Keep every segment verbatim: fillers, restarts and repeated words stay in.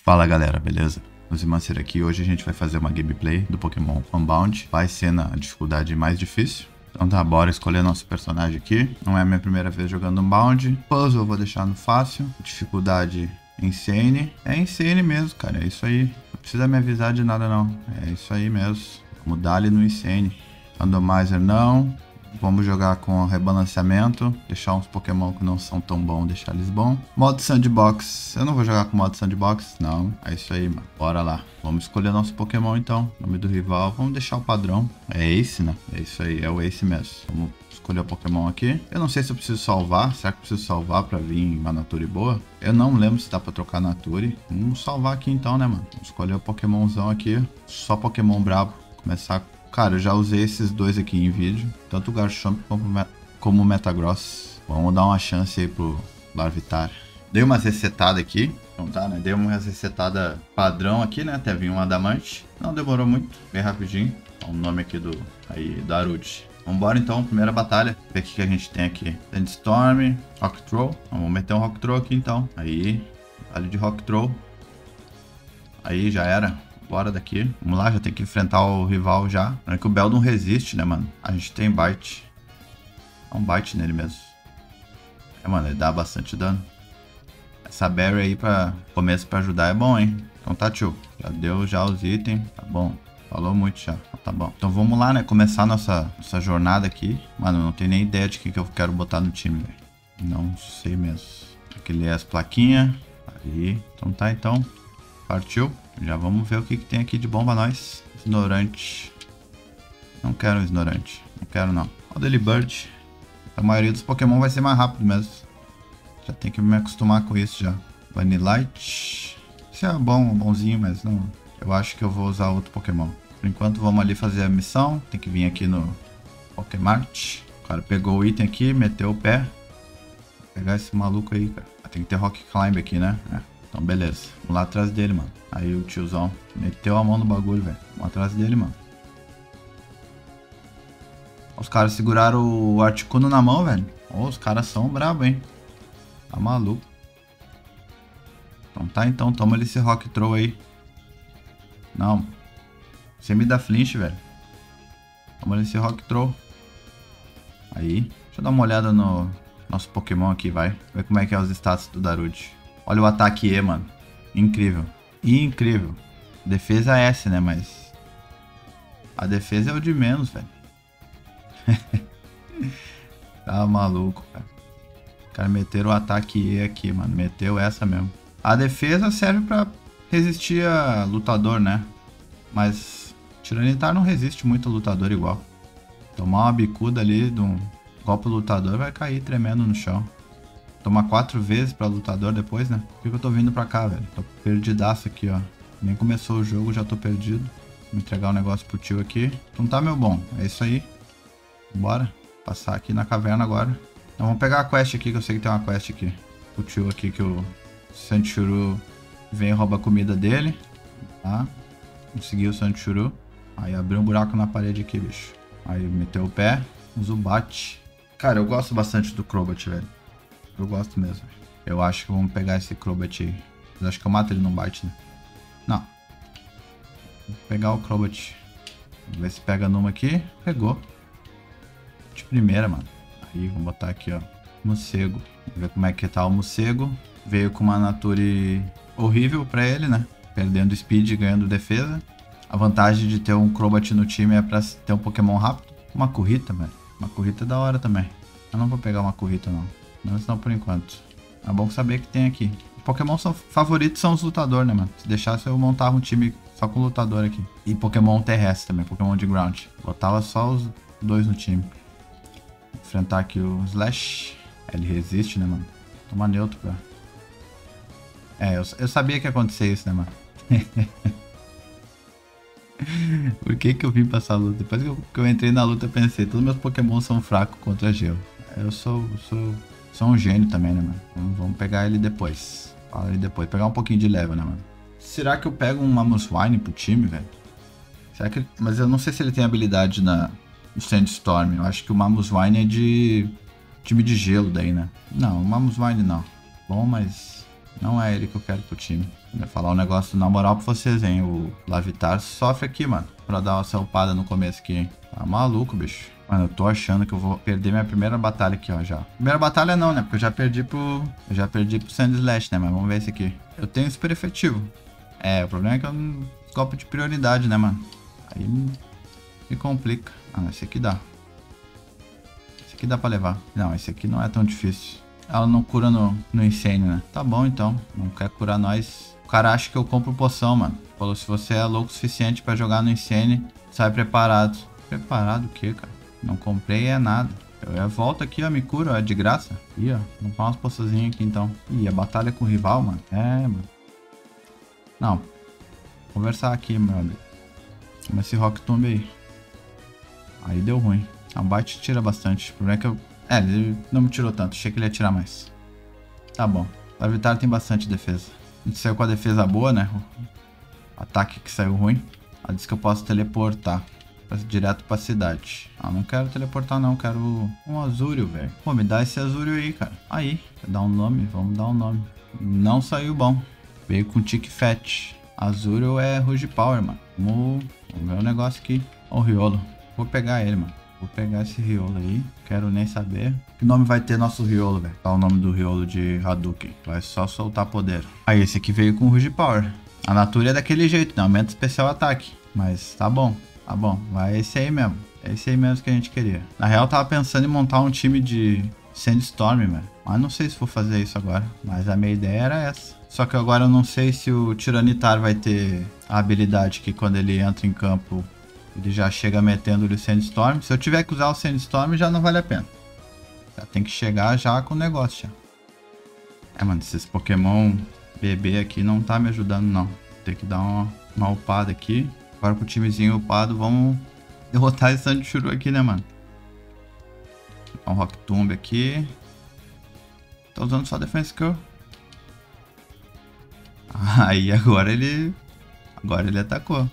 Fala galera, beleza? Ozymancer aqui. Hoje a gente vai fazer uma gameplay do Pokémon Unbound. Vai ser na dificuldade mais difícil. Então tá, bora escolher nosso personagem aqui. Não é a minha primeira vez jogando Unbound. Puzzle eu vou deixar no fácil. Dificuldade Insane. É Insane mesmo, cara. É isso aí. Não precisa me avisar de nada não. É isso aí mesmo. Vamos dar ali no Insane. Randomizer não. Vamos jogar com rebalanceamento, deixar uns Pokémon que não são tão bons, deixar eles bons. Modo Sandbox, eu não vou jogar com modo Sandbox, não. É isso aí, mano. Bora lá. Vamos escolher nosso Pokémon então. Nome do rival, vamos deixar o padrão. É Ace, né? É isso aí, é o Ace mesmo. Vamos escolher o Pokémon aqui. Eu não sei se eu preciso salvar. Será que eu preciso salvar pra vir uma Nature boa? Eu não lembro se dá pra trocar Nature. Vamos salvar aqui então, né, mano? Vamos escolher o Pokémonzão aqui. Só Pokémon brabo. Começar com... Cara, eu já usei esses dois aqui em vídeo. Tanto o Garchomp como o Metagross. Vamos dar uma chance aí pro Larvitar. Dei uma resetada aqui. Então tá, né? Dei uma resetada padrão aqui, né? Até vir um Adamante. Não demorou muito. Bem rapidinho. O nome aqui do... Aí, Darude. Vambora então, primeira batalha. Ver o que a gente tem aqui. Sandstorm, Rock Throw. Vamos meter um Rock Throw aqui então. Aí, batalha de Rock Throw. Aí, já era. Bora daqui. Vamos lá, já tem que enfrentar o rival já. Não é que o Bell não resiste, né, mano? A gente tem bite. Dá um bite nele mesmo. É, mano, ele dá bastante dano. Essa berry aí pra começo pra ajudar é bom, hein? Então tá, tio. Já deu já os itens. Tá bom. Falou muito já. Tá bom. Então vamos lá, né? Começar nossa, nossa jornada aqui. Mano, eu não tenho nem ideia de quem que eu quero botar no time, velho. Não sei mesmo. Aqui é as plaquinhas. Ali. Então tá, então. Partiu. Já vamos ver o que, que tem aqui de bom pra nós. Ignorante. Não quero um ignorante. Não quero não. O Delibird. A maioria dos Pokémon vai ser mais rápido mesmo. Já tem que me acostumar com isso já. Vanillite. Isso é bom, bonzinho, mas não. Eu acho que eu vou usar outro Pokémon. Por enquanto vamos ali fazer a missão. Tem que vir aqui no Pokémart. O cara pegou o item aqui, meteu o pé. Vou pegar esse maluco aí, cara. Tem que ter Rock Climb aqui, né? É. Então beleza. Vamos lá atrás dele, mano. Aí o tiozão meteu a mão no bagulho, velho. Vamos atrás dele, mano. Os caras seguraram o Articuno na mão, velho. Oh, os caras são bravos, hein. Tá maluco. Então tá, então. Toma esse Rock Throw aí. Não. Você me dá flinch, velho. Toma esse Rock Throw. Aí. Deixa eu dar uma olhada no nosso Pokémon aqui, vai. Ver como é que é os status do Darude. Olha o ataque E, mano. Incrível. Incrível. Defesa é S, né? Mas... a defesa é o de menos, velho. Tá maluco, cara. O cara meteram o ataque E aqui, mano. Meteu essa mesmo. A defesa serve pra resistir a lutador, né? Mas... Tiranitar não resiste muito a lutador igual. Tomar uma bicuda ali de um golpe lutador vai cair tremendo no chão. Tomar quatro vezes pra lutador depois, né? Por que eu tô vindo pra cá, velho? Tô perdidaço aqui, ó. Nem começou o jogo, já tô perdido. Vou entregar o um negócio pro tio aqui. Então tá, meu bom. É isso aí. Bora. Passar aqui na caverna agora. Então vamos pegar a quest aqui, que eu sei que tem uma quest aqui. O tio aqui que o Sandshrew vem e rouba a comida dele. Tá? Consegui o Sandshrew. Aí abriu um buraco na parede aqui, bicho. Aí meteu o pé. O Zubat. Cara, eu gosto bastante do Crobat, velho. Eu gosto mesmo. Eu acho que vamos pegar esse Crobat aí. Mas acho que eu mato ele num bite, né? Não. Vou pegar o Crobat. Vamos ver se pega numa aqui. Pegou. De primeira, mano. Aí, vamos botar aqui, ó. Morcego. Vamos ver como é que tá o morcego. Veio com uma Nature horrível pra ele, né? Perdendo speed e ganhando defesa. A vantagem de ter um Crobat no time é pra ter um Pokémon rápido. Uma Kurita, velho. Uma Kurita é da hora também. Eu não vou pegar uma Kurita, não. Mas não por enquanto. É bom saber que tem aqui. Os Pokémon são, favoritos são os lutadores, né, mano? Se deixasse eu montava um time só com lutador aqui. E Pokémon terrestre também, Pokémon de ground. Botava só os dois no time. Enfrentar aqui o Slash. Ele resiste, né, mano? Toma neutro, pra... É, eu, eu sabia que ia acontecer isso, né, mano? Por que que eu vim pra essa luta? Depois que eu, que eu entrei na luta, eu pensei, todos meus Pokémon são fracos contra gelo. Eu sou... Eu sou... Sou um gênio também, né, mano? Então, vamos pegar ele depois. Fala ele depois. Pegar um pouquinho de level, né, mano? Será que eu pego um Mamoswine pro time, velho? Será que... Mas eu não sei se ele tem habilidade na... no Sandstorm. Eu acho que o Mamoswine é de... time de gelo daí, né? Não, o Mamoswine não. Bom, mas... Não é ele que eu quero pro time. Vou falar um negócio na moral pra vocês, hein. O Larvitar sofre aqui, mano. Pra dar uma salpada no começo aqui, hein. Tá maluco, bicho. Mano, eu tô achando que eu vou perder minha primeira batalha aqui, ó, já. Primeira batalha não, né? Porque eu já perdi pro... Eu já perdi pro Sand Slash, né? Mas vamos ver esse aqui. Eu tenho super efetivo. É, o problema é que eu não... Golpe de prioridade, né, mano? Aí me, me complica. Ah, esse aqui dá. Esse aqui dá pra levar. Não, esse aqui não é tão difícil. Ela não cura no, no incêndio, né? Tá bom, então. Não quer curar nós. O cara acha que eu compro poção, mano. Falou, se você é louco o suficiente pra jogar no incêndio, sai preparado. Preparado o quê, cara? Não comprei é nada. Eu volto aqui, ó, me cura, ó, é de graça. Ih, ó, vamos comprar umas poçãozinhas aqui, então. Ih, a batalha com o rival, mano. É, mano. Não. Conversar aqui, meu amigo. Como esse Rock Tomb aí. Aí deu ruim. A bite tira bastante. O problema é que eu... É, ele não me tirou tanto. Achei que ele ia tirar mais. Tá bom. O Larvitar tem bastante defesa. A gente saiu com a defesa boa, né? O ataque que saiu ruim. Ela disse que eu posso teleportar. Direto pra cidade. Ah, não quero teleportar não. Quero um Azúrio, velho. Pô, me dá esse Azúrio aí, cara. Aí. Quer dar um nome? Vamos dar um nome. Não saiu bom. Veio com Tic Fat. Azúrio é Ruge Power, mano. Vamos, vamos ver o negócio aqui. Ó o Riolo. Vou pegar ele, mano. Vou pegar esse Riolo aí. Quero nem saber. Que nome vai ter nosso Riolo, velho? Tá o nome do Riolo de Hadouken. Vai só soltar poder. Aí, esse aqui veio com Ruge Power. A Natura é daquele jeito, né? Aumenta especial ataque. Mas tá bom. Tá bom. Vai esse aí mesmo. É esse aí mesmo que a gente queria. Na real, eu tava pensando em montar um time de Sandstorm, velho. Mas não sei se vou fazer isso agora. Mas a minha ideia era essa. Só que agora eu não sei se o Tiranitar vai ter a habilidade que quando ele entra em campo, ele já chega metendo o Sandstorm. Se eu tiver que usar o Sandstorm, já não vale a pena. Já tem que chegar já com o negócio, já. É, mano, esses Pokémon bebê aqui não tá me ajudando, não. Tem que dar uma, uma upada aqui. Agora com o timezinho upado, vamos derrotar esse Sandshrew aqui, né, mano? Dá um Rock Tomb aqui. Tá usando só Defense Skill. Aí agora ele... Agora ele atacou.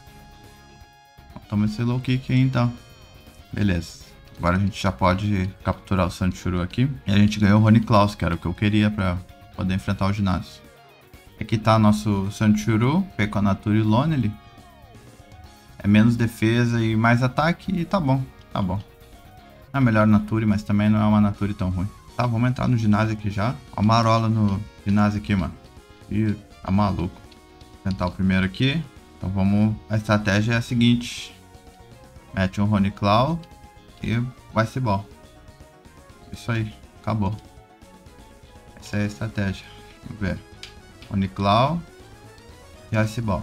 Toma esse low kick aí, então. Beleza. Agora a gente já pode capturar o Sandshrew aqui. E a gente ganhou o Honeyclaw, que era o que eu queria pra poder enfrentar o ginásio. Aqui tá nosso Sandshrew. Veio com a Natura e Lonely. É menos defesa e mais ataque e tá bom, tá bom. Não é melhor Nature, mas também não é uma Nature tão ruim. Tá, vamos entrar no ginásio aqui já. Ó a marola no ginásio aqui, mano. Ih, tá maluco. Vou tentar o primeiro aqui. Então vamos... A estratégia é a seguinte. Mete um Honeyclaw e o Ice Ball. Isso aí, acabou. Essa é a estratégia. Vamos ver. Honeyclaw e Ice Ball.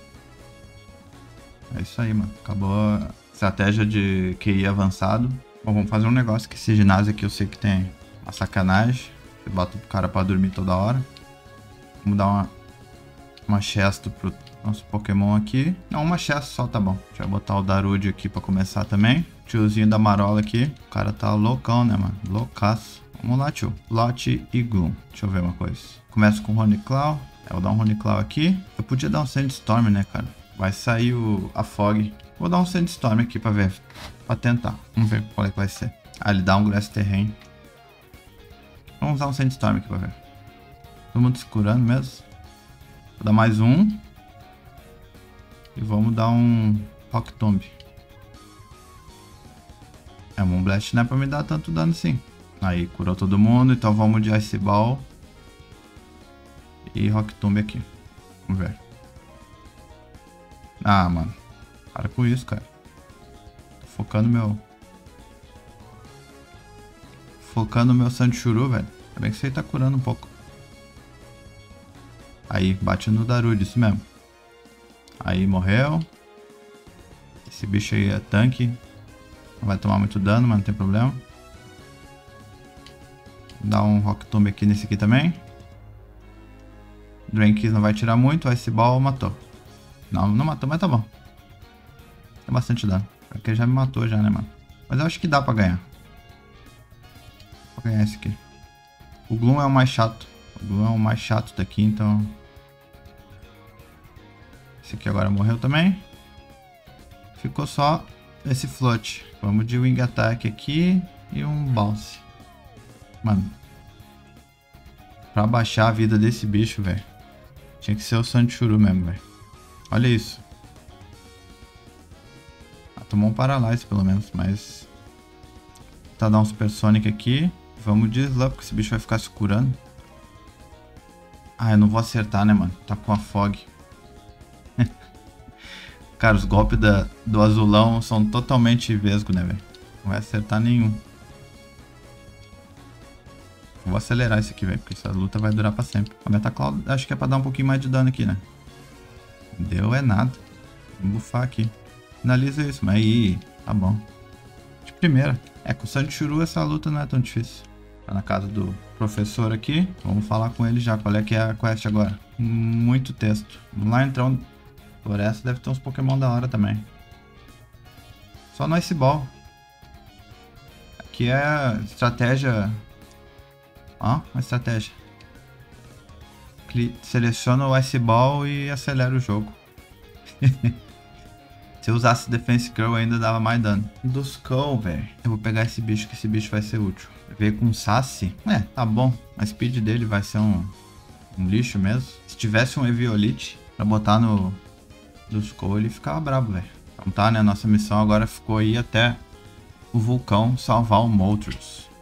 É isso aí, mano. Acabou a estratégia de Q I avançado. Bom, vamos fazer um negócio que esse ginásio aqui eu sei que tem uma sacanagem. Você bota o cara pra dormir toda hora. Vamos dar uma, uma chesta pro nosso Pokémon aqui. Não, uma chesta só tá bom. Deixa eu botar o Darude aqui pra começar também. Tiozinho da marola aqui. O cara tá loucão, né, mano? Loucaço. Vamos lá, tio. Lot e Gloom. Deixa eu ver uma coisa. Começa com o Honeyclaw. Eu vou dar um Honeyclaw aqui. Eu podia dar um Sandstorm, né, cara? Vai sair o, a Fog. Vou dar um Sandstorm aqui pra ver. Pra tentar. Vamos ver qual é que vai ser. Ah, ele dá um Grass Terrain. Vamos usar um Sandstorm aqui pra ver. Todo mundo se curando mesmo. Vou dar mais um. E vamos dar um Rock Tomb. É, um Moonblast não é pra me dar tanto dano assim. Aí, curou todo mundo. Então vamos de Ice Ball. E Rock Tomb aqui. Vamos ver. Ah, mano. Para com isso, cara. Tô focando meu... Focando meu Sandshrew, velho. Ainda bem que você tá curando um pouco. Aí, bate no Darude, isso mesmo. Aí, morreu. Esse bicho aí é tanque. Não vai tomar muito dano, mas não tem problema. Dá um Rock Tomb aqui nesse aqui também. Drain Kiss não vai tirar muito. Ice Ball matou. Não, não matou, mas tá bom. Tem bastante dano. Porque ele já me matou já, né, mano? Mas eu acho que dá pra ganhar. Vou ganhar esse aqui. O Gloom é o mais chato. O Gloom é o mais chato daqui, então... Esse aqui agora morreu também. Ficou só esse Float. Vamos de Wing Attack aqui e um Bounce. Mano. Pra baixar a vida desse bicho, velho. Tinha que ser o Sandshrew mesmo, velho. Olha isso. Ah, tomou um Paralyze pelo menos, mas... Tá dar um Super Sonic aqui. Vamos de Slump, porque esse bicho vai ficar se curando. Ah, eu não vou acertar, né, mano? Tá com a Fog. Cara, os golpes da, do azulão são totalmente vesgo, né, velho? Não vai acertar nenhum. Vou acelerar isso aqui, velho, porque essa luta vai durar pra sempre. A Metacloud acho que é pra dar um pouquinho mais de dano aqui, né? Deu é nada. Vou bufar aqui. Finaliza isso, mas aí, tá bom. De primeira. É, com o Sandshrew essa luta não é tão difícil. Tá na casa do professor aqui. Vamos falar com ele já. Qual é que é a quest agora? Muito texto. Vamos lá entrar. Floresta deve ter uns Pokémon da hora também. Só no Ice Ball. Aqui é estratégia. Ó, uma estratégia. Seleciona o Ice Ball e acelera o jogo. Se eu usasse Defense Curl ainda dava mais dano. Do Skull, velho. Eu vou pegar esse bicho, que esse bicho vai ser útil. Veio com Sassy. É, tá bom. A speed dele vai ser um, um lixo mesmo. Se tivesse um Eviolite pra botar no do Skull, ele ficava brabo, velho. Então tá, né? Nossa missão agora ficou ir até o vulcão salvar o Moltres.